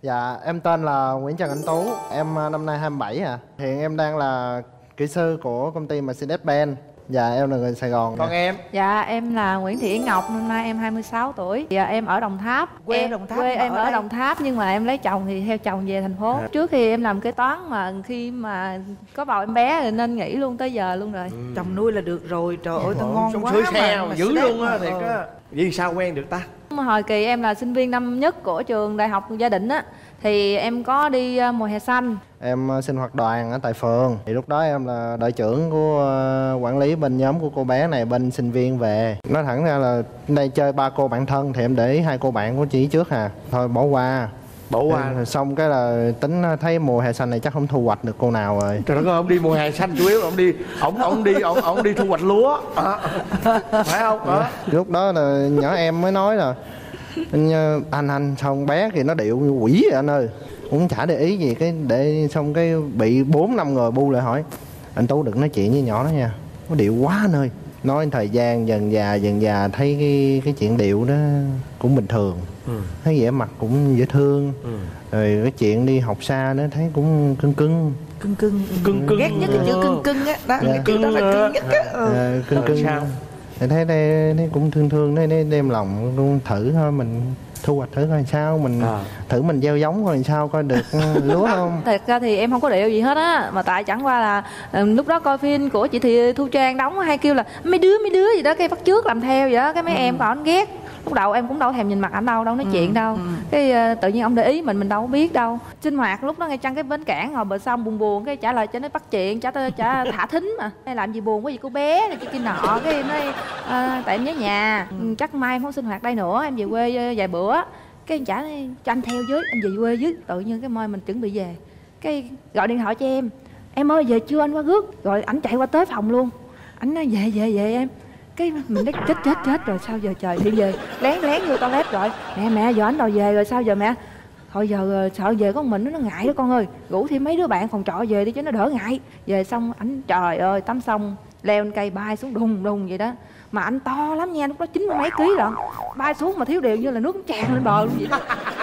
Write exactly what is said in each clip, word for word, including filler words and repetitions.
Dạ, em tên là Nguyễn Trần Anh Tú. Em năm nay hai mươi bảy à. Hiện em đang là kỹ sư của công ty Mercedes-Benz. Dạ, em là người Sài Gòn. Còn em? Dạ, em là Nguyễn Thị Yến Ngọc, năm nay em hai mươi sáu tuổi. Dạ, em ở Đồng Tháp. Quê em, Đồng Tháp. Quê em ở, ở Đồng Tháp nhưng mà em lấy chồng thì theo chồng về thành phố. À. Trước khi em làm kế toán mà khi mà có bầu em bé thì nên nghỉ luôn tới giờ luôn rồi. Ừ. Chồng nuôi là được rồi. Trời ơi, tao ngon quá mà, xe mà dữ luôn á, thiệt ừ. á. Vì sao quen được ta? Hồi kỳ em là sinh viên năm nhất của trường Đại học Gia Định á, thì em có đi mùa hè xanh. Em sinh hoạt đoàn ở tại phường. Thì lúc đó em là đội trưởng của quản lý bên nhóm của cô bé này, bên sinh viên về. Nói thẳng ra là đây chơi ba cô bạn thân thì em để ý hai cô bạn của chị trước à. Thôi bỏ qua. Bỏ qua. Em, xong cái là tính thấy mùa hè xanh này chắc không thu hoạch được cô nào rồi. Trời đất ơi, ông đi mùa hè xanh chủ yếu ông đi ông ông đi ông ông đi thu hoạch lúa. À, phải không? Đó. Lúc đó là nhỏ em mới nói là anh anh, anh sao con bé thì nó điệu như quỷ vậy anh ơi, cũng chả để ý gì. Cái để xong cái bị bốn năm người bu lại hỏi anh Tú đừng nói chuyện với nhỏ đó nha, nó điệu quá anh ơi. Nói thời gian dần già dần già thấy cái cái chuyện điệu đó cũng bình thường. Ừ. Thấy vẻ mặt cũng dễ thương. Ừ. Rồi cái chuyện đi học xa nữa thấy cũng cưng cưng cưng cưng cưng cưng ghét nhất cái chữ cưng cưng á đó, cái chữ đó là cưng nhất á. Ừ. Cưng cưng sao thì thấy, thấy, thấy cũng thương thương, thấy đem lòng luôn thử thôi, mình thu hoạch thử coi sao, mình à. thử mình gieo giống coi sao coi được lúa không. Thật ra thì em không có điệu gì hết á, mà tại chẳng qua là um, lúc đó coi phim của chị Thị Thu Trang đóng hay kêu là mấy đứa mấy đứa gì đó cái bắt chước làm theo vậy đó, cái mấy ừ. em còn ghét. Lúc đầu em cũng đâu thèm nhìn mặt ảnh đâu, đâu nói ừ, chuyện đâu. Ừ. Cái uh, tự nhiên ông để ý mình mình đâu có biết đâu. Sinh hoạt lúc đó ngay chăng cái bến cảng ngồi bờ sông buồn buồn cái trả lời cho nó bắt chuyện, trả trả thả thính mà. Hay làm gì buồn, có gì cô bé này kia kia nọ, cái em nói uh, tại em nhớ nhà, ừ. chắc mai em không sinh hoạt đây nữa, em về quê uh, vài bữa. Cái em trả cho anh theo với, anh về quê với. Tự nhiên cái mai mình chuẩn bị về, cái gọi điện thoại cho em, em ơi về chưa anh qua rước. Rồi ảnh chạy qua tới phòng luôn, ảnh nói về về về em. Cái mình nói chết chết chết rồi sao giờ trời, đi về lén lén vô toilet rồi mẹ mẹ giờ ảnh đòi về rồi sao giờ mẹ. Thôi giờ sợ về con mình nó ngại đó con ơi, rủ thêm mấy đứa bạn phòng trọ về đi cho nó đỡ ngại. Về xong ảnh trời ơi tắm xong leo lên cây bay xuống đùng đùng vậy đó, mà anh to lắm nha, lúc đó chín mươi mấy ký lận, bay xuống mà thiếu điều như là nước tràn lên bờ luôn vậy đó.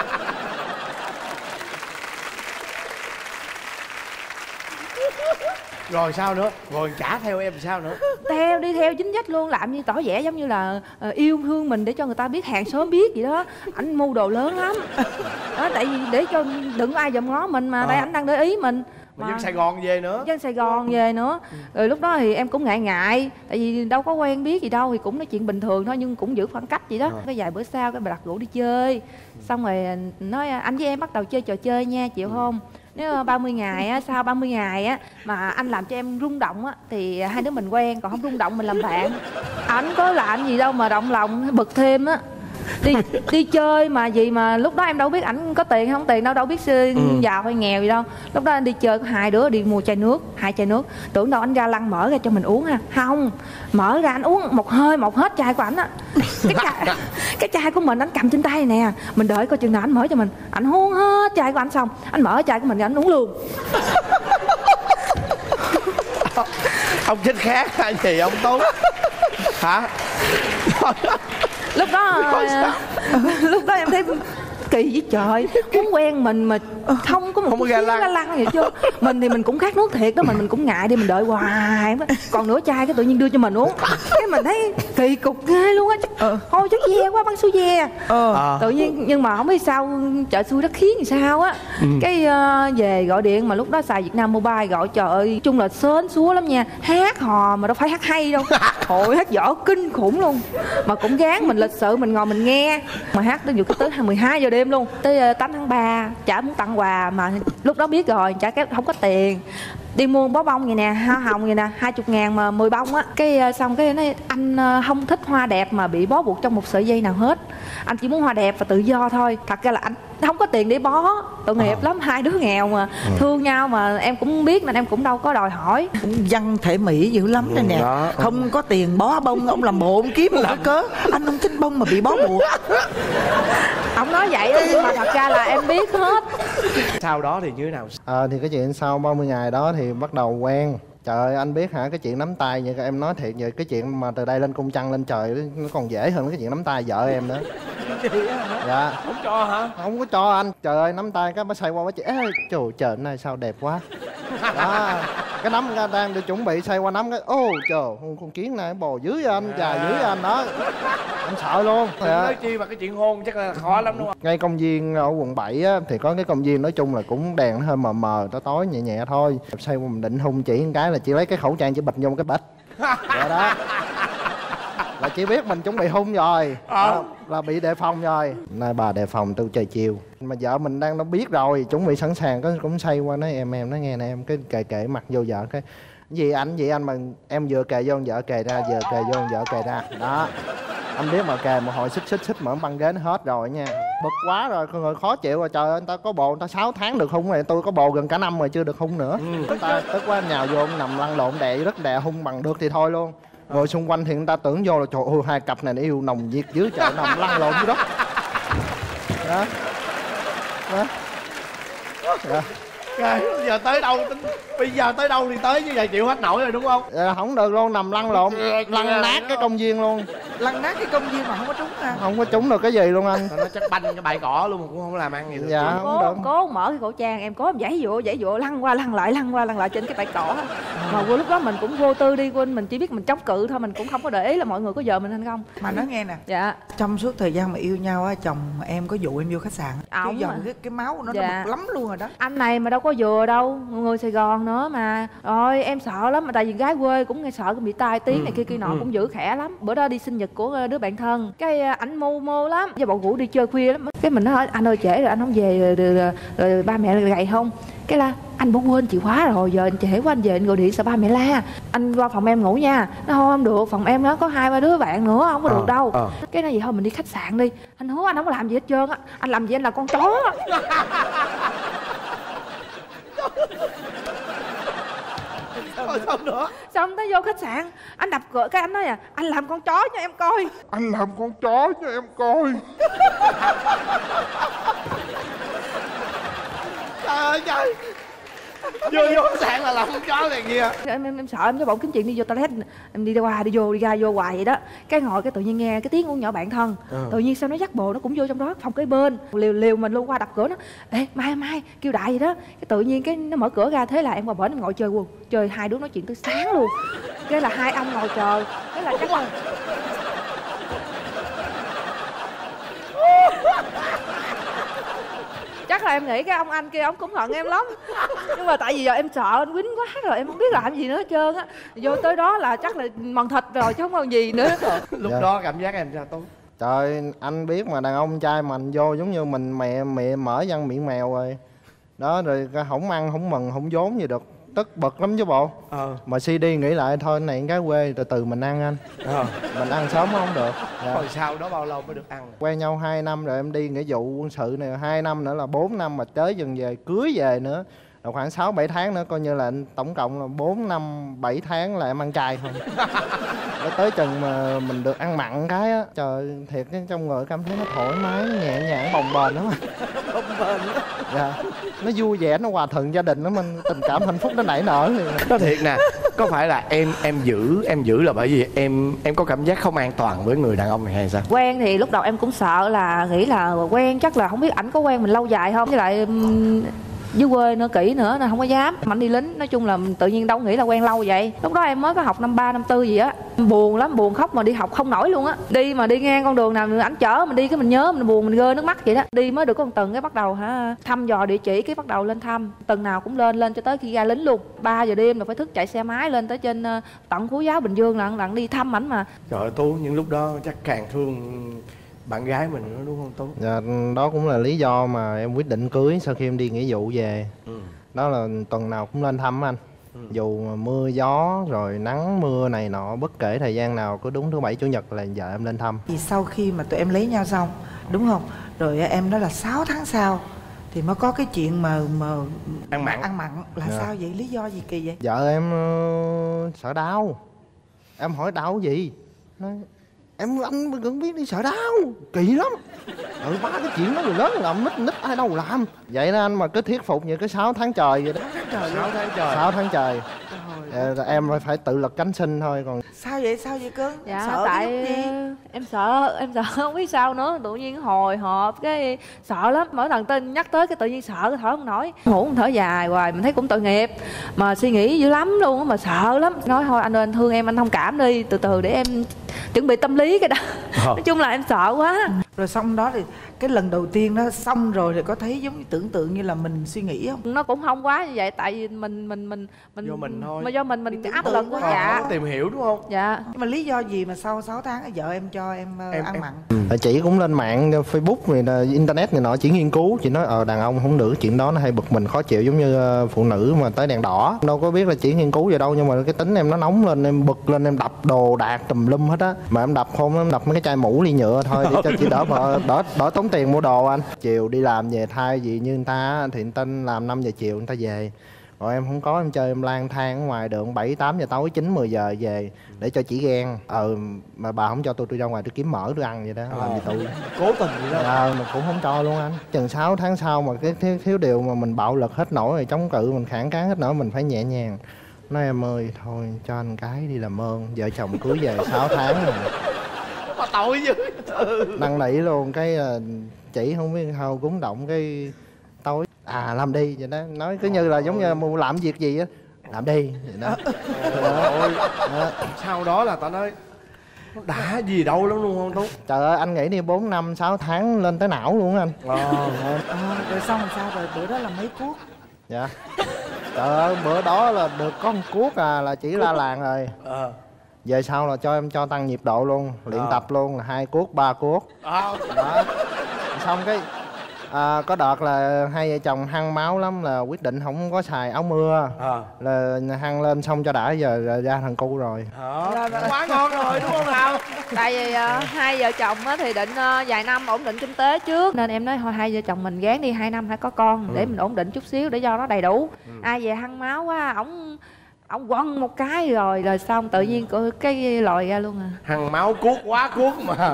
Rồi sao nữa? Rồi trả theo em sao nữa? Theo đi theo chính sách luôn, làm như tỏ vẻ giống như là uh, yêu thương mình để cho người ta biết, hàng xóm biết gì đó. Ảnh mưu đồ lớn lắm đó, tại vì để cho đừng có ai dòm ngó mình mà à. Đây ảnh đang để ý mình. Mà dân Sài Gòn về nữa. Dân Sài Gòn về nữa. Rồi lúc đó thì em cũng ngại ngại, tại vì đâu có quen biết gì đâu, thì cũng nói chuyện bình thường thôi nhưng cũng giữ khoảng cách vậy đó. À. Cái vài bữa sau cái bà đặt rủ đi chơi, xong rồi nói anh với em bắt đầu chơi trò chơi nha, chịu không? Nếu ba mươi ngày á, sau ba mươi ngày á mà anh làm cho em rung động á thì hai đứa mình quen, còn không rung động mình làm bạn. Ảnh có làm gì đâu mà động lòng bực thêm á. Đi đi chơi mà gì mà lúc đó em đâu biết ảnh có tiền không tiền đâu, đâu biết ừ. giàu hay nghèo gì đâu. Lúc đó anh đi chơi có hai đứa đi mua chai nước, hai chai nước, tưởng đâu anh ra lăng mở ra cho mình uống ha. Không, mở ra anh uống một hơi một hết chai của ảnh á. Cái chai, cái chai của mình anh cầm trên tay nè, mình đợi coi chừng nào anh mở cho mình. Anh uống hết chai của anh xong, anh mở chai của mình anh uống luôn. Ông chết khác hay gì ông Tú? Hả? Lúc đó lúc đó em thấy kỳ với trời, muốn quen mình mà không có một không cái lăng. lăng vậy chứ. Mình thì mình cũng khát nước thiệt đó, mình mình cũng ngại đi, mình đợi hoài. Còn nửa chai cái tự nhiên đưa cho mình uống, cái mình thấy kỳ cục ghê luôn á. ờ. Thôi chắc ve quá, băng số ve. ờ. Tự nhiên nhưng mà không biết sao chợ xui đất khiến thì sao á. ừ. Cái uh, về gọi điện mà lúc đó xài Việt Nam Mobile gọi, trời ơi chung là sến súa lắm nha, hát hò mà đâu phải hát hay đâu. Thôi hát dở kinh khủng luôn, mà cũng gán mình lịch sự mình ngồi mình nghe, mà hát tới vừa tới mười hai giờ đêm luôn, tới tám tháng ba chả muốn tặng quà mà lúc đó biết rồi chả cái không có tiền. Đi mua bó bông vậy nè, hoa hồng vậy nè, hai chục ngàn mà mười bông á. Cái xong cái nói anh không thích hoa đẹp mà bị bó buộc trong một sợi dây nào hết, anh chỉ muốn hoa đẹp và tự do thôi. Thật ra là anh không có tiền để bó, tội nghiệp à. lắm, hai đứa nghèo mà ừ. thương nhau mà em cũng biết nên em cũng đâu có đòi hỏi. Cũng văn thể mỹ dữ lắm đây nè. Đó. Không có tiền bó bông, ông làm bộ ông kiếm một cái cớ anh không thích bông mà bị bó buộc. Ông nói vậy đó, nhưng mà thật ra là em biết hết. Sau đó thì như thế nào? À, thì cái chuyện sau ba mươi ngày đó thì bắt đầu quen. Trời ơi anh biết hả, cái chuyện nắm tay vậy, em nói thiệt vậy, cái chuyện mà từ đây lên cung trăng lên trời nó còn dễ hơn cái chuyện nắm tay vợ em nữa. Vậy hả? Dạ. Không cho hả? Không có cho anh. Trời ơi, nắm tay cái bà xoay qua bà chị, ê trời trời này sao đẹp quá. Đó, cái nắm ra đang đi chuẩn bị xoay qua nắm cái, ô trời, con kiến này bò dưới anh, dài dưới anh đó. Anh sợ luôn. Dạ. Nói chi mà cái chuyện hôn chắc là khó lắm đúng không? Ngay công viên ở quận bảy á, thì có cái công viên nói chung là cũng đèn nó hơi mờ mờ, tối tối nhẹ nhẹ thôi. Xoay qua mình định hung chỉ một cái là chỉ lấy cái khẩu trang chỉ bịch vô một cái bịch. Vậy đó. Là chỉ biết mình chuẩn bị hung rồi. Đó, là bị đề phòng rồi. Nay bà đề phòng tôi trời chiều. Mà vợ mình đang nó biết rồi, chuẩn bị sẵn sàng, có cũng xoay qua nói em em nói nghe nè em, cái kề kề mặt vô vợ cái gì anh gì anh mà em vừa kề vô vợ kề ra, vừa kề vô vợ kề ra. Đó. Anh biết mà kề một hồi xích xích xích mở băng ghế nó hết rồi nha. Bực quá rồi, con người khó chịu rồi. Trời ơi, người ta có bồ người ta sáu tháng được hung rồi, tôi có bồ gần cả năm rồi chưa được hung nữa. Ừ. Người ta tức quá nhào vô nằm lăn lộn đè rất đè hung bằng được thì thôi luôn. Ngồi xung quanh thì người ta tưởng vô là trời ơi hai cặp này nó yêu nồng nhiệt dưới trời nằm lăn lộn dưới đất. Đó. Đó. Đó. Rồi, giờ tới đâu tính, bây giờ tới đâu thì tới chứ giờ chịu hết nổi rồi đúng không? Dạ, không được luôn, nằm lăn lộn, lăn nát cái công viên luôn. Lăn nát cái công viên mà không có trúng ha? Không có trúng được cái gì luôn anh. Nó chắc banh cái bài cỏ luôn mà cũng không làm ăn gì được. Dạ, không cố, được. cố mở cái khẩu trang em cố em giãy dụa giãy dụa lăn qua lăn lại lăn qua lăn lại trên cái bãi cỏ. Mà vô lúc đó mình cũng vô tư đi, quên mình chỉ biết mình chống cự thôi, mình cũng không có để ý là mọi người có vợ mình hay không. Mà nói nghe nè. Dạ. Trong suốt thời gian mà yêu nhau á, chồng em có dụ em vô khách sạn. Ổng Chứ giờ mà. cái, cái máu của nó Dạ. nó bực lắm luôn rồi đó. Anh này mà đâu có vừa đâu, người Sài Gòn nữa mà. Rồi em sợ lắm, mà tại vì gái quê cũng nghe sợ bị tai tiếng này kia kia nọ, ừ. cũng giữ khỏe lắm. Bữa đó đi sinh nhật của đứa bạn thân, cái ảnh mô mô lắm, giờ bọn ngủ đi chơi khuya lắm. Cái mình nói anh ơi trễ rồi anh không về rồi, rồi, rồi, rồi ba mẹ gầy không? Cái là anh bỏ quên chìa khóa rồi, giờ anh trễ quá anh về anh gọi điện sợ ba mẹ la. Anh qua phòng em ngủ nha. Nó không, không được, phòng em nó có hai ba đứa bạn nữa, không có được à, đâu. à. Cái nói gì thôi mình đi khách sạn đi. Anh hứa anh không có làm gì hết trơn á. Anh làm gì anh là con chó. Rồi xong nữa. Xong tới vô khách sạn, anh đập cửa cái anh nói à, anh làm con chó cho em coi. Anh làm con chó cho em coi. Trời ơi trời. Vô vô khách sạn là làm con chó này kia. Em, em, em sợ em với bỗng kiếm chuyện đi vô toilet, em đi qua đi vô đi ra vô hoài vậy đó. Cái ngồi cái tự nhiên nghe cái tiếng của nhỏ bạn thân, ừ. Tự nhiên sao nó dắt bồ nó cũng vô trong đó phòng kế bên, liều liều mình luôn qua đập cửa nó, ê mai mai kêu đại vậy đó. Cái tự nhiên cái nó mở cửa ra, thế là em qua bển em ngồi chơi luôn, chơi hai đứa nói chuyện tới sáng luôn. Cái là hai ông ngồi chờ, cái là chắc là chắc là em nghĩ cái ông anh kia ông cũng hận em lắm, nhưng mà tại vì giờ em sợ anh quýnh quá rồi em không biết làm gì nữa hết trơn á. Vô tới đó là chắc là mần thịt rồi chứ không còn gì nữa. Lúc Dạ. đó cảm giác em sao Tú? Trời, anh biết mà, đàn ông trai mình vô giống như mình mẹ mẹ mở răng miệng mèo rồi. Đó, rồi không ăn, không mừng, không vốn gì được. Tức bực lắm chứ bộ. Ờ. Mà xê đê nghĩ lại thôi, này cái quê từ từ mình ăn anh. Ờ. Mình ăn sớm không được. Dạ. Rồi sau đó bao lâu mới được ăn? Quen nhau hai năm rồi em đi nghĩa vụ quân sự này, hai năm nữa là bốn năm, mà tới dần về cưới về nữa là khoảng sáu bảy tháng nữa, coi như là tổng cộng là bốn năm bảy tháng là em ăn chay thôi. Để tới chừng mà mình được ăn mặn cái á, trời thiệt cái trong người cảm thấy nó thoải mái, nó nhẹ nhàng, bồng bềnh lắm. Bồng bềnh. Dạ. Nó vui vẻ, nó hòa thuận gia đình, nó mình tình cảm hạnh phúc nó nảy nở thì. Đó thiệt nè, có phải là em em giữ em giữ là bởi vì em em có cảm giác không an toàn với người đàn ông này hay sao? Quen thì lúc đầu em cũng sợ, là nghĩ là quen chắc là không biết ảnh có quen mình lâu dài không, với lại um, dưới quê nữa kỹ nữa nên không có dám. Mà ảnh đi lính, nói chung là tự nhiên đâu nghĩ là quen lâu vậy. Lúc đó em mới có học năm ba năm tư gì á, buồn lắm, buồn khóc mà đi học không nổi luôn á. Đi mà đi ngang con đường nào ảnh chở mình đi cái mình nhớ, mình buồn, mình rơi nước mắt vậy đó. Đi mới được có một tuần cái bắt đầu hả thăm dò địa chỉ, cái bắt đầu lên thăm, tuần nào cũng lên lên cho tới khi ra lính luôn. Ba giờ đêm là phải thức chạy xe máy lên tới trên uh, tận Phú Giáo Bình Dương là lặng đi thăm ảnh mà. Trời ơi Tú, những lúc đó chắc càng thương bạn gái mình nữa đúng không Tú? Dạ, đó cũng là lý do mà em quyết định cưới sau khi em đi nghĩa vụ về. Ừ. Đó là tuần nào cũng lên thăm anh. Ừ. Dù mưa gió rồi nắng mưa này nọ, bất kể thời gian nào, cứ đúng thứ bảy chủ nhật là vợ em lên thăm. Thì sau khi mà tụi em lấy nhau xong, đúng không? Rồi em nói là sáu tháng sau thì mới có cái chuyện mà mà ăn mặn. Ăn mặn là dạ. Sao vậy? Lý do gì kỳ vậy? Vợ em uh, sợ đau. Em hỏi đau gì? Nói em anh vẫn biết đi sợ đau kỳ lắm. Ừ, ba cái chuyện đó người lớn làm, nít nít ai đâu làm vậy đó anh. Mà cứ thuyết phục như cái sáu tháng trời vậy đó. sáu tháng trời. sáu tháng trời. sáu tháng trời. Trời Ờ, em phải tự lực cánh sinh thôi còn. Sao vậy, sao vậy cưng? Dạ Sợ tại cái lúc gì? em sợ em sợ không biết sao nữa, tự nhiên hồi hộp cái sợ lắm, mỗi lần tên nhắc tới cái tự nhiên sợ cái thở không nổi, ngủ thở dài hoài mình thấy cũng tội nghiệp mà suy nghĩ dữ lắm luôn á, mà sợ lắm. Nói thôi anh ơi anh thương em, anh thông cảm đi, từ từ để em chuẩn bị tâm lý cái đó. Nói chung là em sợ quá. Rồi xong đó thì cái lần đầu tiên đó xong rồi thì có thấy giống như tưởng tượng như là mình suy nghĩ không? Nó cũng không quá như vậy, tại vì mình mình mình mình Do mình thôi. mà do mình mình Tưởng áp tượng lực quá. quá. Dạ Không tìm hiểu đúng không? dạ. Nhưng mà lý do gì mà sau sáu tháng vợ em cho em, Em- ăn em- mặn? Ờ, chị cũng lên mạng Facebook rồi là internet này nọ, chỉ nghiên cứu, chị nói ờ đàn ông không nữ chuyện đó nó hay bực mình khó chịu giống như ờ, phụ nữ mà tới đèn đỏ, đâu có biết là chỉ nghiên cứu vậy đâu, nhưng mà cái tính em nó nóng lên, em bực lên em đập đồ đạc tùm lum hết á, mà em đập không em đập mấy cái chai mũ ly nhựa thôi để cho chị đỡ vợ đỡ đỡ tốn tiền mua đồ anh. Chiều đi làm về thay vì như người ta thì người ta làm năm giờ chiều người ta về, rồi em không có, em chơi em lang thang ở ngoài đường bảy tám giờ tối chín mười giờ về để cho chị ghen. Ờ mà bà không cho tôi tôi ra ngoài tôi kiếm mỡ tôi ăn vậy đó, làm gì tôi Cố tình vậy đó. ờ mà cũng không cho luôn anh. Chừng sáu tháng sau mà cái thiếu, thiếu điều mà mình bạo lực hết nổi rồi, chống cự mình phản kháng hết nổi, mình phải nhẹ nhàng nói em ơi thôi cho anh cái đi làm ơn. Vợ chồng cưới về sáu tháng rồi Mà tội dữ. năn nỉ luôn cái uh, chị không biết sao cúng động cái tối à làm đi vậy đó, nói cứ như là giống như mua làm việc gì á làm đi vậy đó. Ôi, sau đó là tao nói nó đã gì đâu lắm luôn không Tú. Trời ơi anh nghĩ đi bốn năm sáu tháng lên tới não luôn á anh. Ờ. À, rồi xong rồi sao, rồi bữa đó là mấy cuốc? Dạ trời ơi bữa đó là được có một cuốc à là chỉ la làng rồi. Ờ. Về sau là cho em cho tăng nhịp độ luôn, luyện À. tập luôn là hai cuốc ba cuốc À. đó. Xong cái à, có đợt là hai vợ chồng hăng máu lắm là quyết định không có xài áo mưa À. là hăng lên xong cho đã, giờ là ra thằng cu rồi. Đó. Quá ngon rồi đúng không nào? Tại vì uh, hai vợ chồng á thì định uh, vài năm ổn định kinh tế trước, nên em nói thôi hai vợ chồng mình gán đi hai năm phải có con để mình ổn định chút xíu để cho nó đầy đủ. Ai về hăng máu quá ổng ổng quăng một cái rồi rồi xong tự nhiên có cái lòi ra luôn à. Hằng máu cuốc quá cuốc mà.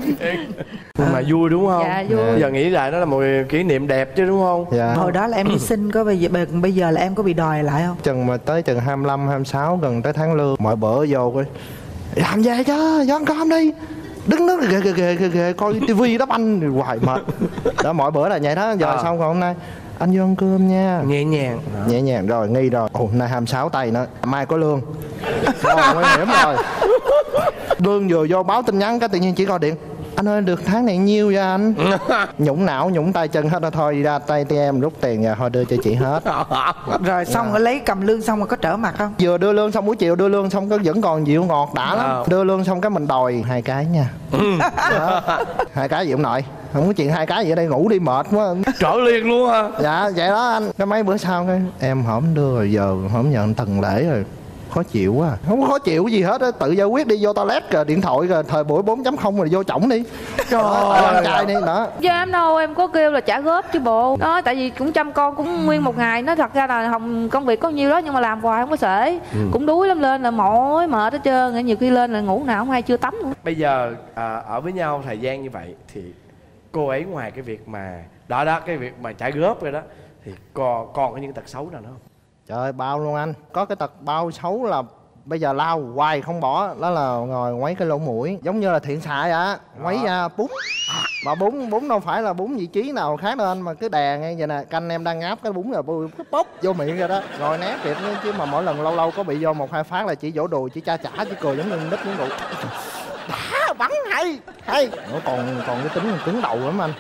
Nhưng mà vui đúng không? Dạ vui. Giờ nghĩ lại nó là một kỷ niệm đẹp chứ đúng không? Dạ Hồi đó là em đi sinh có bây giờ, bây giờ là em có bị đòi lại không? chừng mà tới chừng hai mươi lăm hai mươi sáu gần tới tháng lương mọi bữa vô coi làm về chứ vô ăn cơm đi, đứng đó ghê ghê ghê ghê ghê coi tivi đắp anh hoài mệt đó. Mọi bữa là vậy đó. Giờ À. xong còn hôm nay anh vô ăn cơm nha, Nhẹ nhàng. nhẹ nhàng rồi nghi rồi. Ồ nay hai mươi sáu tay nữa mai có lương rồi nguy hiểm rồi. Lương vừa vô báo tin nhắn cái tự nhiên chỉ gọi điện anh ơi được tháng này nhiêu vậy anh. Nhũng não nhũng tay chân hết rồi, thôi đi ra tay tay em rút tiền rồi thôi đưa cho chị hết. Rồi xong rồi lấy cầm lương xong rồi có trở mặt không? Vừa đưa lương xong buổi chiều đưa lương xong cái vẫn còn dịu ngọt đã lắm. À. Đưa lương xong cái mình đòi hai cái nha. Đó. Hai cái gì ông nội, không có chuyện hai cái gì ở đây ngủ đi mệt quá. Trở liền luôn hả? Dạ vậy đó anh. Cái mấy bữa sau cái em không đưa rồi giờ không nhận tuần lễ rồi khó chịu quá. Không có khó chịu gì hết á, tự giải quyết đi, vô toilet rồi điện thoại rồi thời buổi bốn chấm không rồi vô chổng đi. Trời ơi anh trai đi đó. Dám đâu, em có kêu là trả góp chứ bộ đó, tại vì cũng chăm con cũng nguyên một ngày. Nói thật ra là không công việc có nhiêu đó nhưng mà làm hoài không có xuể. Cũng đuối lắm, lên là mỏi mệt hết trơn, nhiều khi lên là ngủ nào không hay chưa tắm nữa. Bây giờ à, ở với nhau thời gian như vậy thì cô ấy ngoài cái việc mà đó đó cái việc mà trả góp rồi đó thì còn còn có những tật xấu nào nữa không? Trời ơi bao luôn anh. Có cái tật bao xấu là bây giờ lao hoài không bỏ, đó là ngồi ngoáy cái lỗ mũi giống như là thiện xạ vậy á, ngoáy ra bún. Mà bún bún đâu phải là bún vị trí nào khác đâu anh, mà cứ đè ngay vậy nè, canh em đang ngáp cái bún là cứ bốc vô miệng rồi đó, rồi né kịp nữa. Chứ mà mỗi lần lâu lâu có bị vô một hai phát là chỉ vỗ đùi chỉ cha chả chỉ cười giống như nít uống rượu. Đã bắn hay hay. Nó còn còn cái tính cứng đầu lắm anh,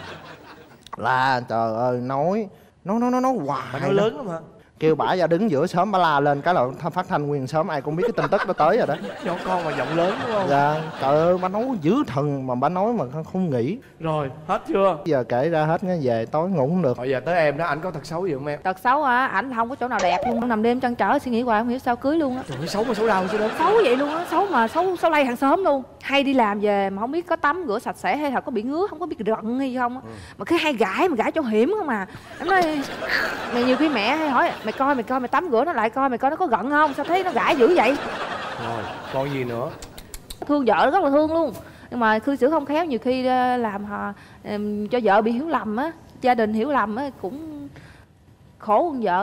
là trời ơi nói nó nó nó nó hoài. Mà nói lớn lắm hả? Kêu bả ra đứng giữa xóm bả la lên cái là phát thanh nguyên xóm ai cũng biết cái tin tức nó tới rồi đó. Nhỏ con mà giọng lớn đúng không? Dạ trời ơi bả nói dữ thần mà bả nói mà không, không nghĩ. Rồi hết chưa? Giờ kể ra hết cái về tối ngủ không được. Bây giờ tới em đó, anh có tật xấu gì không em? Tật xấu á, ảnh không có chỗ nào đẹp luôn, nằm đêm trăn trở suy nghĩ hoài không hiểu sao cưới luôn á. Trời ơi, xấu mà xấu đau chứ đó. Xấu vậy luôn á, xấu mà xấu xấu lây hàng xóm luôn. Hay đi làm về mà không biết có tắm rửa sạch sẽ hay là có bị ngứa, không có biết rận hay không á. Ừ. Mà cứ hay gãi mà gãi cho hiểm không à. Em nói mày nhiều khi mẹ hay hỏi mày coi mày coi mày tắm rửa nó lại coi mày coi nó có gận không, sao thấy nó gãi dữ vậy. Rồi còn gì nữa? Thương vợ rất là thương luôn, nhưng mà cư xử không khéo nhiều khi làm họ cho vợ bị hiểu lầm á, gia đình hiểu lầm á cũng khổ con vợ lắm.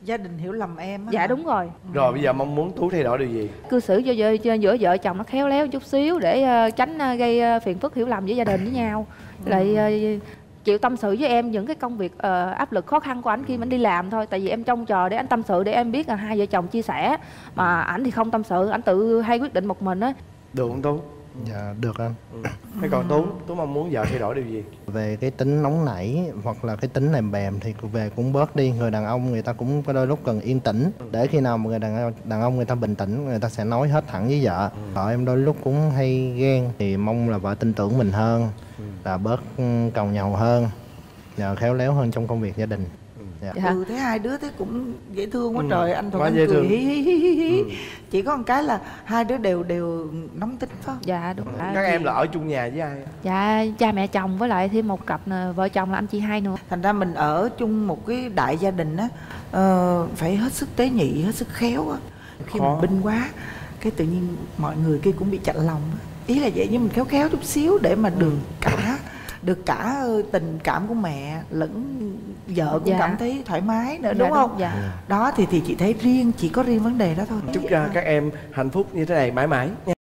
gia đình hiểu lầm em á. Dạ hả? đúng rồi. Rồi bây giờ mong muốn Tú thay đổi điều gì? Cư xử cho giữa, giữa vợ chồng nó khéo léo chút xíu để uh, tránh uh, gây uh, phiền phức hiểu lầm với gia đình với nhau. Lại uh, chịu tâm sự với em những cái công việc uh, áp lực khó khăn của anh khi mà anh đi làm thôi. Tại vì em trông chờ để anh tâm sự, để em biết là hai vợ chồng chia sẻ. Mà ảnh thì không tâm sự, ảnh tự hay quyết định một mình á. Được không Tú? Dạ được anh. Ừ. Thế còn Tú, Tú mong muốn vợ thay đổi điều gì? Về cái tính nóng nảy hoặc là cái tính lèm bèm thì về cũng bớt đi. Người đàn ông người ta cũng có đôi lúc cần yên tĩnh, để khi nào mà người đàn, đàn ông người ta bình tĩnh, người ta sẽ nói hết thẳng với vợ. Vợ em đôi lúc cũng hay ghen, thì mong là vợ tin tưởng mình hơn, là bớt càu nhàu hơn, và khéo léo hơn trong công việc gia đình. Dạ. Dạ. Ừ, thế hai đứa thế cũng dễ thương quá Ừ, trời. Anh Thuận quá anh dễ cười thương. hí hí hí hí hí. Ừ. Chỉ có một cái là hai đứa đều đều nóng tính phải không? Dạ đúng rồi. Các em là ở chung nhà với ai? Dạ cha mẹ chồng với lại thêm một cặp uh, vợ chồng là anh chị hai nữa. Thành ra mình ở chung một cái đại gia đình á, ờ, phải hết sức tế nhị, hết sức khéo á. Khi Khó. mình binh quá, cái tự nhiên mọi người kia cũng bị chạnh lòng á. Ý là vậy, nhưng mình khéo khéo chút xíu để mà được cả được cả tình cảm của mẹ lẫn vợ cũng Dạ. cảm thấy thoải mái nữa, Dạ, đúng không? Dạ. Đó thì thì chị thấy riêng, chỉ có riêng vấn đề đó thôi. Chúc cho các em hạnh phúc như thế này mãi mãi nha.